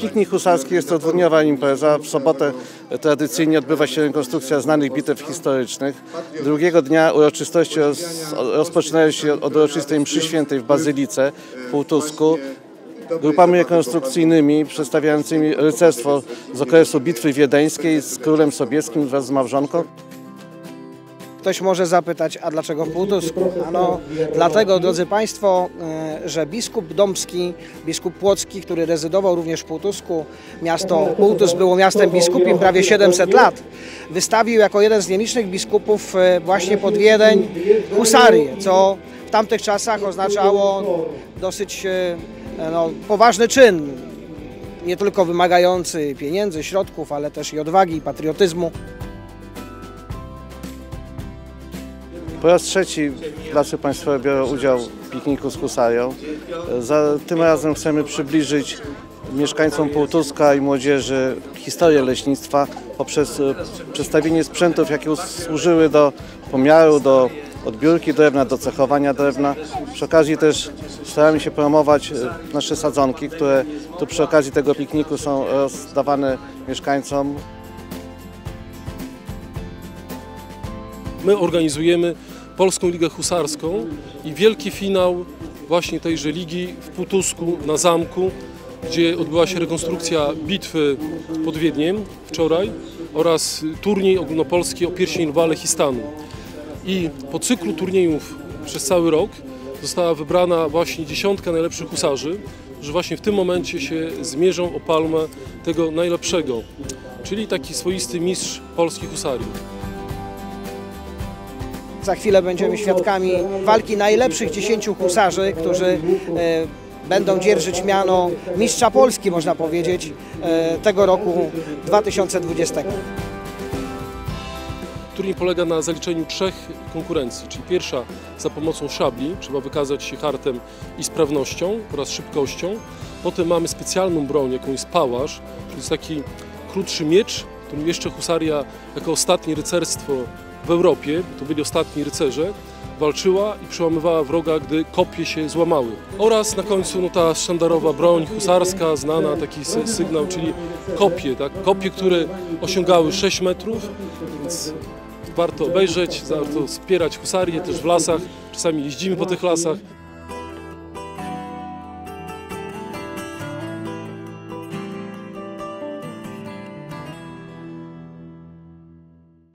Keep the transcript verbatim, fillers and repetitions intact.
Piknik husarski jest to dwudniowa impreza. W sobotę tradycyjnie odbywa się rekonstrukcja znanych bitew historycznych. Drugiego dnia uroczystości roz, rozpoczynają się od uroczystej mszy świętej w Bazylice w Półtusku grupami rekonstrukcyjnymi przedstawiającymi rycerstwo z okresu bitwy wiedeńskiej z królem Sobieskim wraz z małżonką. Ktoś może zapytać, a dlaczego w Półtusku? Ano, dlatego, drodzy Państwo, że biskup Dąbski, biskup Płocki, który rezydował również w Półtusku, miasto Półtusk było miastem biskupim prawie siedemset lat, wystawił jako jeden z nielicznych biskupów właśnie pod Wiedeń husarię, co w tamtych czasach oznaczało dosyć no, poważny czyn, nie tylko wymagający pieniędzy, środków, ale też i odwagi, i patriotyzmu. Po raz trzeci Lasy Państwowe biorą udział w pikniku z husarią. Za, tym razem chcemy przybliżyć mieszkańcom Półtuska i młodzieży historię leśnictwa poprzez przedstawienie sprzętów, jakie służyły do pomiaru, do odbiórki drewna, do cechowania drewna. Przy okazji też staramy się promować nasze sadzonki, które tu przy okazji tego pikniku są rozdawane mieszkańcom. My organizujemy Polską Ligę Husarską i wielki finał właśnie tejże ligi w Półtusku na zamku, gdzie odbyła się rekonstrukcja bitwy pod Wiedniem wczoraj oraz turniej ogólnopolski o pierścień lwa Lechistanu. I po cyklu turniejów przez cały rok została wybrana właśnie dziesiątka najlepszych husarzy, że właśnie w tym momencie się zmierzą o palmę tego najlepszego, czyli taki swoisty mistrz polskiej husarii. Za chwilę będziemy świadkami walki najlepszych dziesięciu husarzy, którzy e, będą dzierżyć miano mistrza Polski, można powiedzieć, e, tego roku dwa tysiące dwudziestego. Turniej polega na zaliczeniu trzech konkurencji, czyli pierwsza za pomocą szabli, trzeba wykazać się hartem i sprawnością oraz szybkością. Potem mamy specjalną broń, jaką jest pałasz, czyli jest taki krótszy miecz, którym jeszcze husaria jako ostatnie rycerstwo w Europie, to byli ostatni rycerze, walczyła i przełamywała wroga, gdy kopie się złamały. Oraz na końcu no, ta sztandarowa broń husarska, znana, taki sygnał, czyli kopie, tak? Kopie, które osiągały sześć metrów, więc warto obejrzeć, warto wspierać husarię też w lasach, czasami jeździmy po tych lasach.